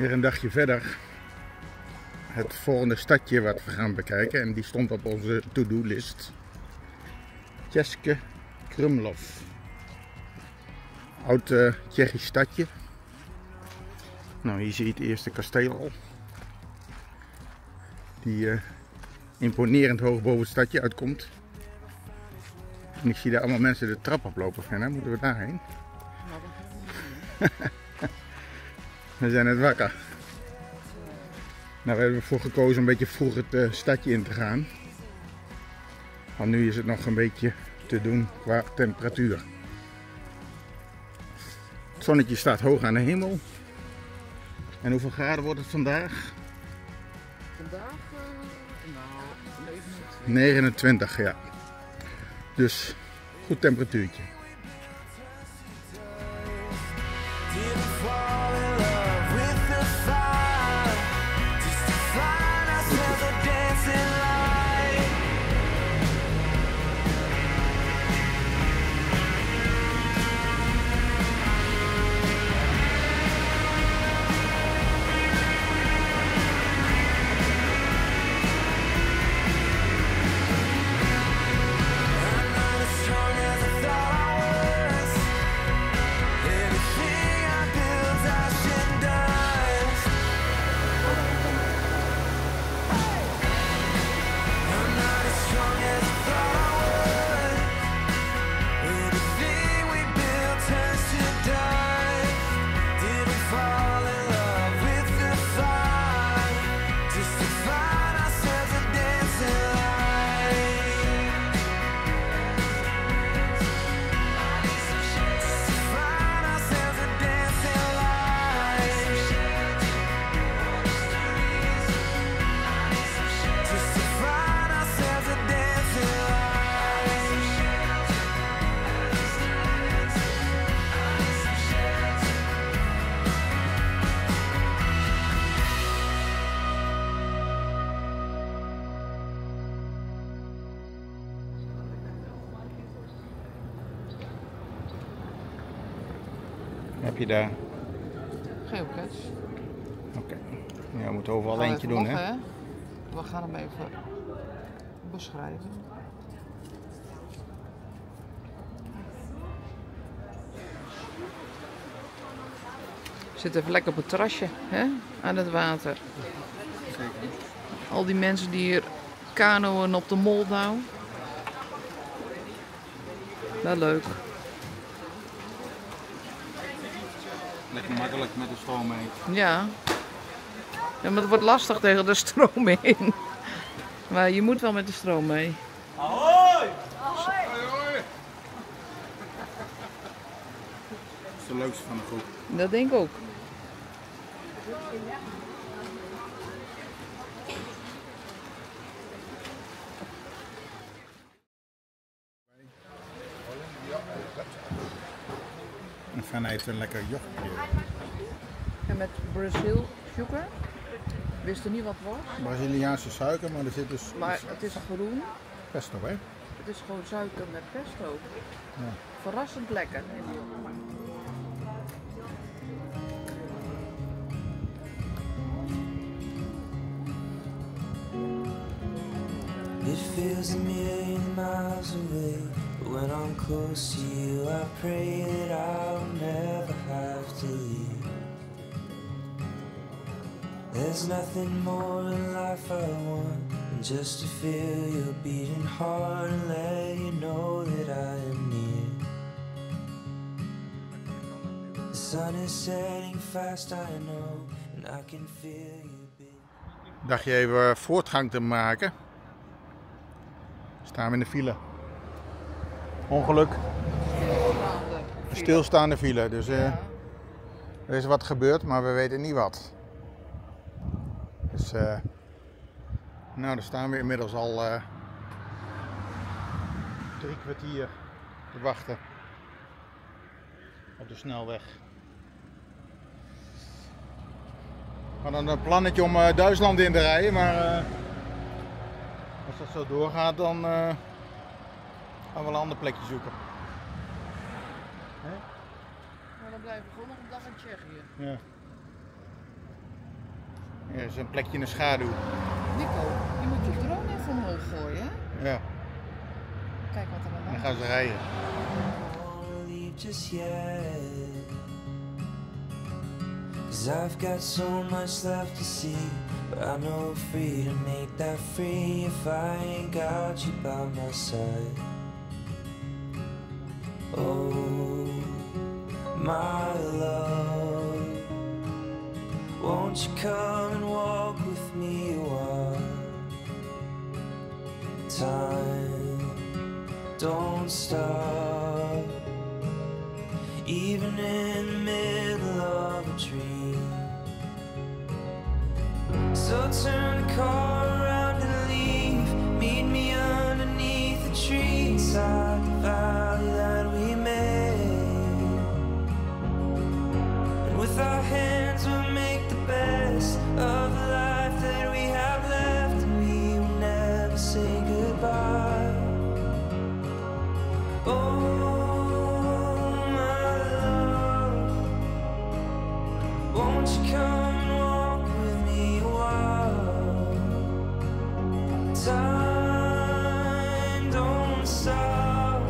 Weer een dagje verder. Het volgende stadje wat we gaan bekijken en die stond op onze to-do-list. České Krumlov. Oud Tsjechisch stadje. Nou, hier zie je het eerste kasteel al. Die imponerend hoog boven het stadje uitkomt. En ik zie daar allemaal mensen de trap oplopen. Hè? Moeten we daarheen? We zijn net wakker. Nou, we hebben ervoor gekozen een beetje vroeg het stadje in te gaan. Want nu is het nog een beetje te doen qua temperatuur. Het zonnetje staat hoog aan de hemel. En hoeveel graden wordt het vandaag? Vandaag, 29. 29, ja. Dus goed temperatuurtje. Heb je daar? Geocache. Oké. Ja, we moeten overal eentje doen, hè? We gaan hem even beschrijven. We zitten even lekker op het terrasje, hè? Aan het water. Zeker. Al die mensen die hier kanoën op de Moldau. Wel leuk. Lekker makkelijk met de stroom mee. Ja. Ja, maar het wordt lastig tegen de stroom in. Maar je moet wel met de stroom mee. Ahoy! Ahoy! Dat is de leukste van de groep. Dat denk ik ook. En Van heeft een lekker jochje. En met Brazil sugar. Wist er niet wat het was. Braziliaanse suiker, maar er zit dus Maar het is groen. pesto, hè? Het is gewoon suiker met pesto. Ja. Verrassend lekker. It feels a million miles away, but when I'm close to you, I pray that I'll never have to leave. There's nothing more in life I want than just to feel your beating heart and let you know that I am near. The sun is setting fast, I know, and I can feel you beat. Dacht je even voortgang te maken? Staan we in de file. Ongeluk. Een stilstaande file. Dus er is wat gebeurd, maar we weten niet wat. Dus nou, daar staan we inmiddels al 3 kwartier te wachten op de snelweg. We hadden een plannetje om Duitsland in te rijden, maar als dat zo doorgaat, dan gaan we een ander plekje zoeken. Maar dan blijven we gewoon nog een dag in Tsjechië. Ja. Hier is een plekje in de schaduw. Nico, je moet je drone even omhoog gooien. Hè? Ja, Kijk wat er aan de dan hand gaan ze rijden. wanna leave just yet, 'cause I've got so much left to see, but I know freedom ain't that free if I ain't got you by my side. Oh, my love, won't you come and walk with me a while? Time don't stop, even in the middle of a dream. So turn the car around and leave, meet me underneath the tree inside the valley that we made. And with our hands we'll make the best of the life that we have left, and we will never say goodbye. Oh, my love, won't you come and walk with me a while? Time don't stop,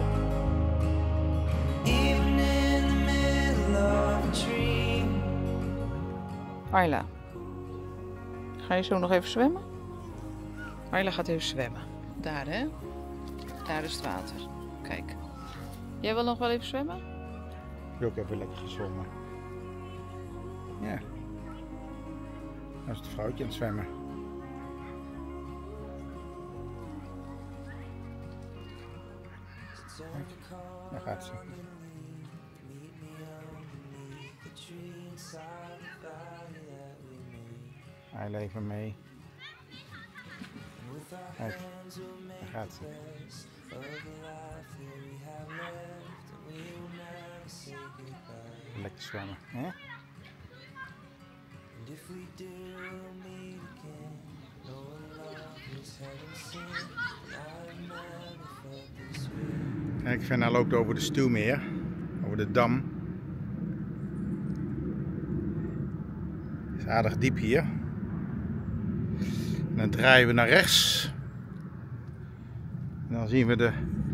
even in the middle of a dream. Ayla, ga je zo nog even zwemmen? Ayla gaat even zwemmen. Daar hè? Daar is het water. Kijk. Jij wil nog wel even zwemmen? Ik heb ook even lekker gezwommen. Ja. Dat is het vrouwtje aan het zwemmen. Daar gaat ze. Hij leeft mee. Kijk, daar gaat ze. Lekker zwemmen, hè? Kijk, Fenna loopt over de Stuwmeer, over de dam. Het is aardig diep hier. En dan draaien we naar rechts. En dan zien we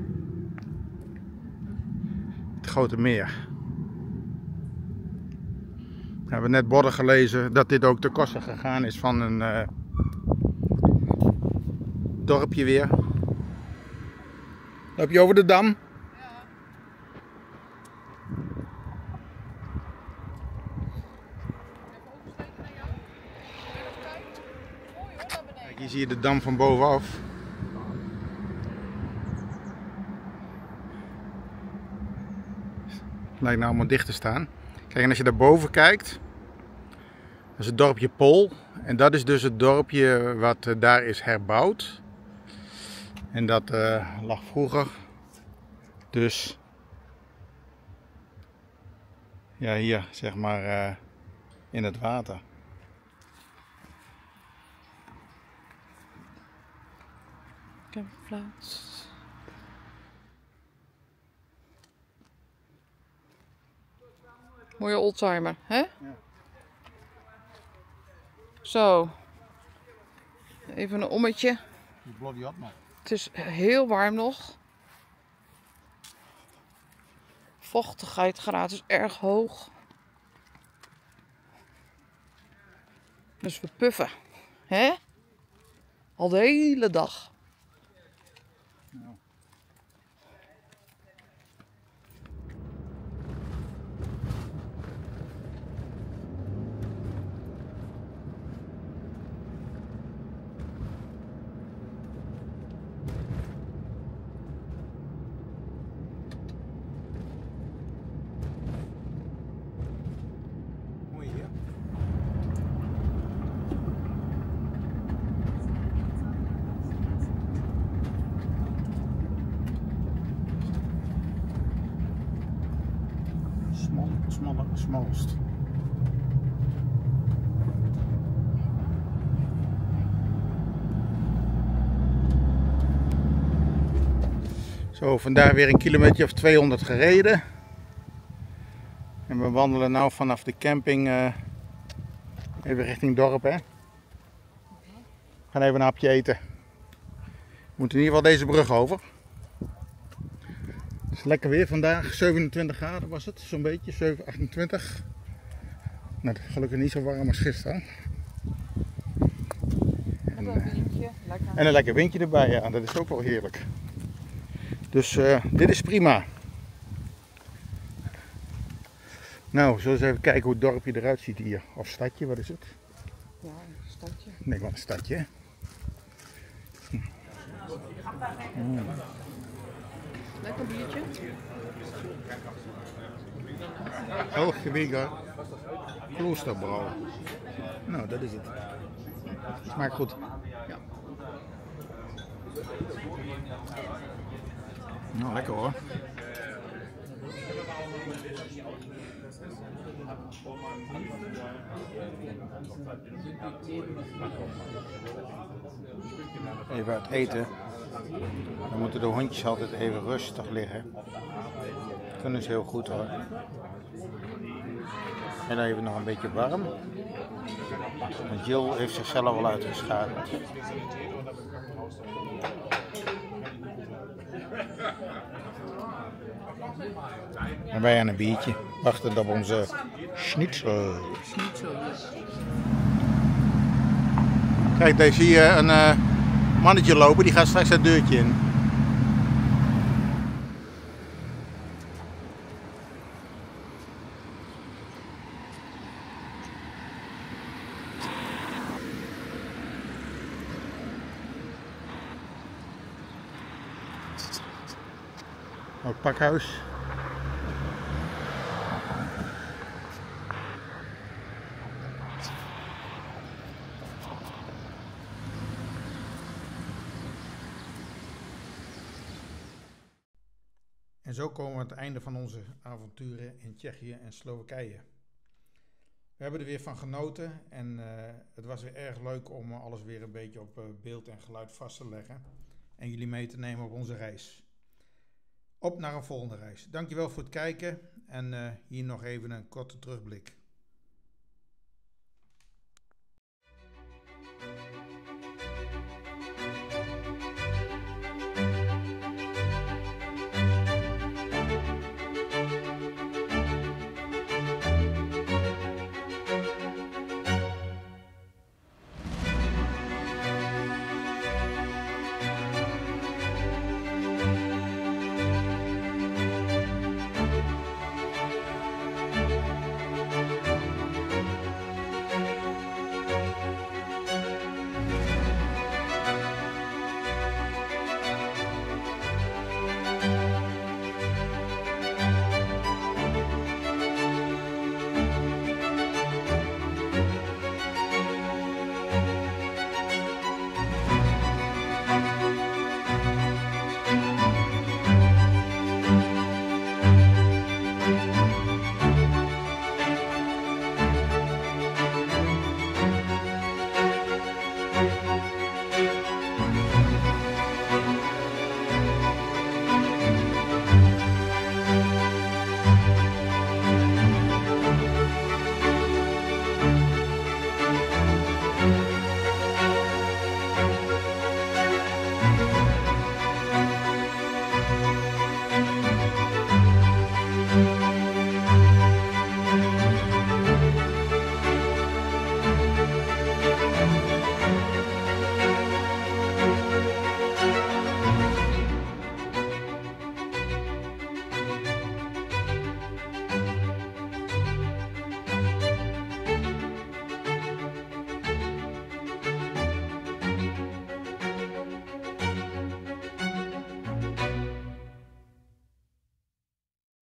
het grote meer. We hebben net borden gelezen dat dit ook ten koste gegaan is van een dorpje weer. Loop je over de dam? Kijk, hier zie je de dam van bovenaf. Lijkt nou allemaal dicht te staan. Kijk, en als je daar boven kijkt, dat is het dorpje Pol. En dat is dus het dorpje wat daar is herbouwd. En dat lag vroeger dus ja, hier zeg maar in het water. Campingplaats. Mooie oldtimer, hè? Ja. Zo. Even een ommetje. Die bloody hot nog. Het is heel warm nog. Vochtigheidsgraad is erg hoog. Dus we puffen, hè? Al de hele dag. Ja. Mooi hier. Smallest. Zo, vandaag weer een kilometer of 200 gereden. En we wandelen nu vanaf de camping even richting dorp, hè. gaan even een hapje eten. We moeten in ieder geval deze brug over. Het is lekker weer vandaag, 27 graden was het, zo'n beetje, 7, 28. Nou, gelukkig niet zo warm als gisteren. En een lekker windje erbij, ja, dat is ook wel heerlijk. Dus dit is prima. Nou, zullen we eens even kijken hoe het dorpje eruit ziet hier. Of stadje, wat is het? Ja, een stadje. Nee, wat een stadje. Lekker biertje. Hooggewiger kloosterbrouw. Nou, dat is het. Smaakt goed. Ja. Nou, lekker hoor. Even uit eten. Dan moeten de hondjes altijd even rustig liggen. Dat kunnen ze heel goed hoor. En dan even nog een beetje warm. Want Jill heeft zichzelf al uitgeschakeld. En wij aan een biertje, wachtend op onze schnitzel. Kijk, daar zie je een mannetje lopen, die gaat straks het deurtje in. Het pakhuis. En zo komen we aan het einde van onze avonturen in Tsjechië en Slowakije. We hebben er weer van genoten en het was weer erg leuk om alles weer een beetje op beeld en geluid vast te leggen. En jullie mee te nemen op onze reis. Op naar een volgende reis. Dankjewel voor het kijken en hier nog even een korte terugblik.